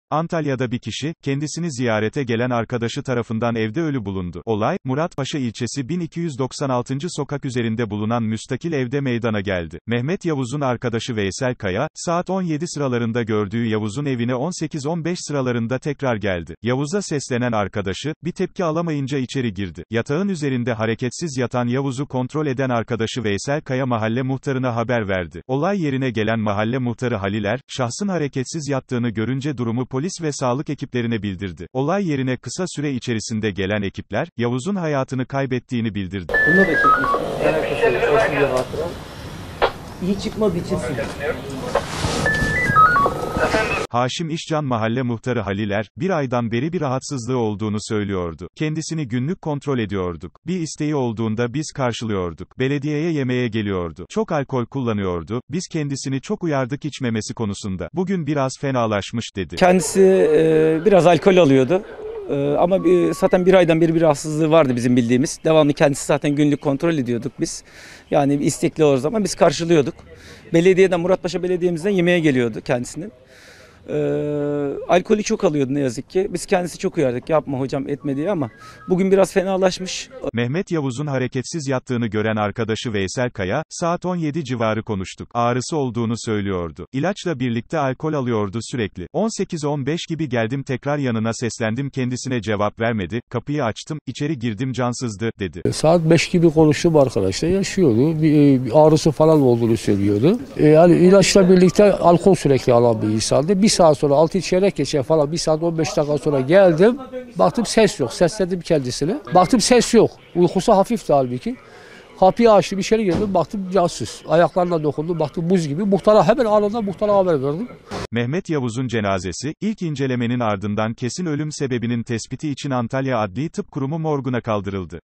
Antalya'da bir kişi, kendisini ziyarete gelen arkadaşı tarafından evde ölü bulundu. Olay, Muratpaşa ilçesi 1296. sokak üzerinde bulunan müstakil evde meydana geldi. Mehmet Yavuz'un arkadaşı Veysel Kaya, saat 17 sıralarında gördüğü Yavuz'un evine 18-15 sıralarında tekrar geldi. Yavuz'a seslenen arkadaşı, bir tepki alamayınca içeri girdi. Yatağın üzerinde hareketsiz yatan Yavuz'u kontrol eden arkadaşı Veysel Kaya mahalle muhtarına haber verdi. Olay yerine gelen mahalle muhtarı Haliler, şahsın hareketsiz yattığını görünce durumu polis ve sağlık ekiplerine bildirdi. Olay yerine kısa süre içerisinde gelen ekipler, Yavuz'un hayatını kaybettiğini bildirdi. Bunda da çekmiş. İyi çıkmadığı için Haşim İşcan mahalle muhtarı Haliler, bir aydan beri bir rahatsızlığı olduğunu söylüyordu. Kendisini günlük kontrol ediyorduk. Bir isteği olduğunda biz karşılıyorduk. Belediyeye yemeğe geliyordu. Çok alkol kullanıyordu. Biz kendisini çok uyardık içmemesi konusunda. Bugün biraz fenalaşmış dedi. kendisi biraz alkol alıyordu. Ama zaten bir aydan beri bir rahatsızlığı vardı bizim bildiğimiz. Devamlı kendisi zaten günlük kontrol ediyorduk biz. Yani istekli olduğu zaman biz karşılıyorduk. Belediyeden, Muratpaşa Belediye'mizden yemeğe geliyordu kendisinin. Alkolü çok alıyordu ne yazık ki. Biz kendisi çok uyardık, yapma hocam etme diye, ama bugün biraz fenalaşmış. Mehmet Yavuz'un hareketsiz yattığını gören arkadaşı Veysel Kaya, saat 17 civarı konuştuk. Ağrısı olduğunu söylüyordu. İlaçla birlikte alkol alıyordu sürekli. 18-15 gibi geldim, tekrar yanına seslendim, kendisine cevap vermedi. Kapıyı açtım, içeri girdim, cansızdı dedi. Saat 5 gibi konuştum, arkadaşlar yaşıyordu. Bir ağrısı falan olduğunu söylüyordu. Yani ilaçla birlikte alkol sürekli alan bir insandı. Bir saat sonra 6 çeyrek geçe falan, 1 saat 15 dakika sonra geldim. Baktım ses yok. Sesledim kendisine. Baktım ses yok. Uykusu hafifti halbuki. Kapıyı açtım, içeri girdim. Baktım cansız. Ayaklarına dokundum. Baktım buz gibi. Muhtara hemen anında muhtara haber verdim. Mehmet Yavuz'un cenazesi, ilk incelemenin ardından kesin ölüm sebebinin tespiti için Antalya Adli Tıp Kurumu morguna kaldırıldı.